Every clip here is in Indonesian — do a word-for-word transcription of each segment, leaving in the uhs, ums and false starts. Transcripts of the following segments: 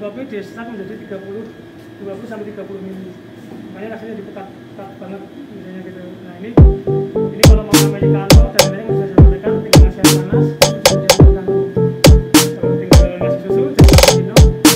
kopi di extract menjadi tiga puluh, dua puluh sampai tiga puluh mili. Makanya rasanya dipekat pekat banget misalnya gitu. Nah ini ini kalau mau americano dan lain bisa saya sampaikan tinggal ngasih air panas itu jadi americano. Kalau tinggal ngasih susu jadi cappuccino.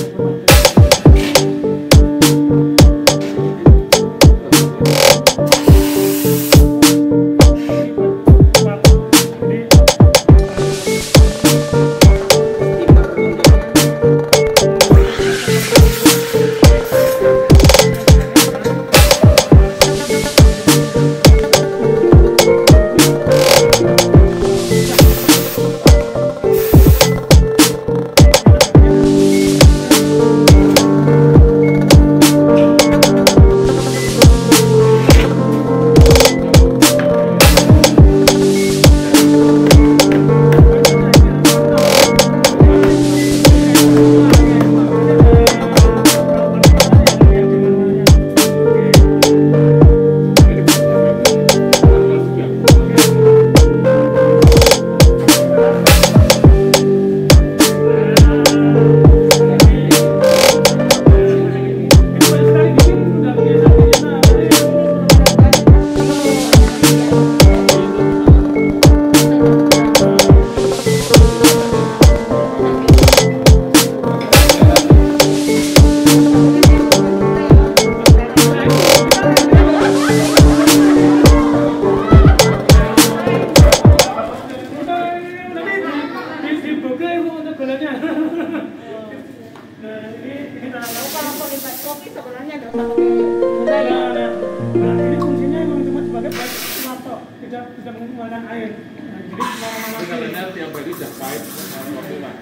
Kopi sebenarnya nggak usah pakai nah, nah, nah, ini fungsinya memang cuma sebagai pelapor, tidak tidak menggunakan air. Nah, jadi mana-mana karena tiap hari sudah pahit kopi lah.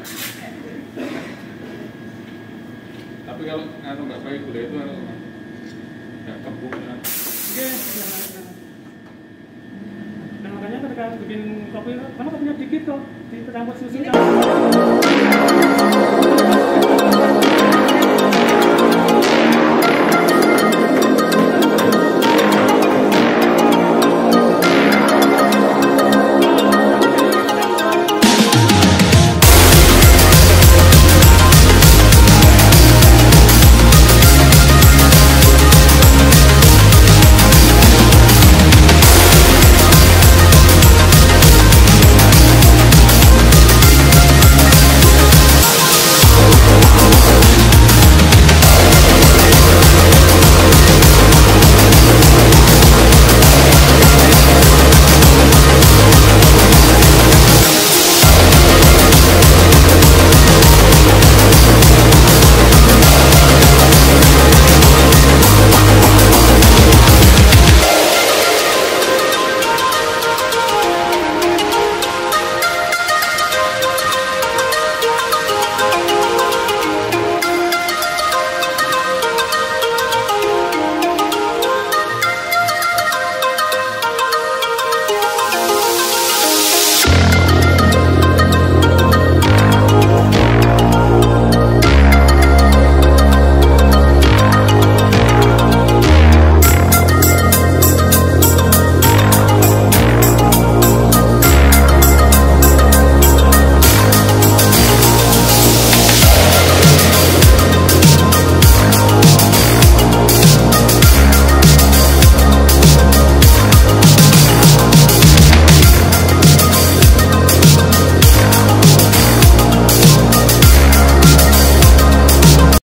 Tapi kalau nganu nggak pakai gula itu harus nggak kembung kan? Oke, nah makanya ketika bikin kopi, karena kopinya dikit kok, dicampur susu.